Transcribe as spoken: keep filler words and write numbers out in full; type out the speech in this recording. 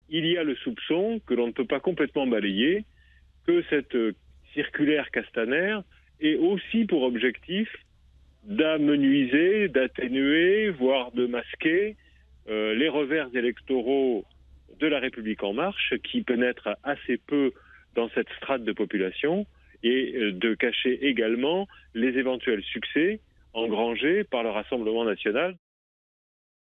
il y a le soupçon que l'on ne peut pas complètement balayer, que cette circulaire Castaner ait aussi pour objectif d'amenuiser, d'atténuer, voire de masquer euh, les revers électoraux de La République En Marche, qui pénètrent assez peu dans cette strate de population, et euh, de cacher également les éventuels succès engrangés par le Rassemblement national.